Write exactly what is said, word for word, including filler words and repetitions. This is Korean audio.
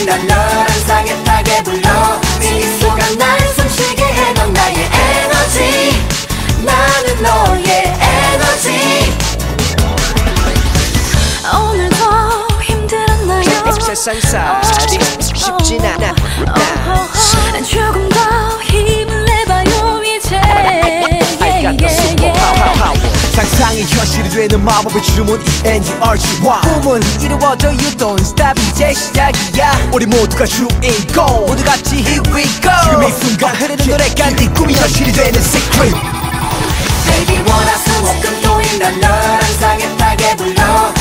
이런 널 항상 애타게 불러 네 미소가 날 숨쉬게 해 넌 나의 에너지 나는 너의 에너지 오늘도 힘들었나요? 세상살이 쉽진 않아 조금 더 힘을 내봐요 이제 I got the super power 상상이 현실이 되는 마법의 주문 이 엔 디 알 지 와이 꿈은 이루어져 you don't stop 이제 시작이야 우리 모두가 주인공 모두 같이 here we go 지금 이 순간 흐르는 노래가 네 꿈이 현실이 되는 secret Baby 월화수목금토일 난 널 항상 애타게 불러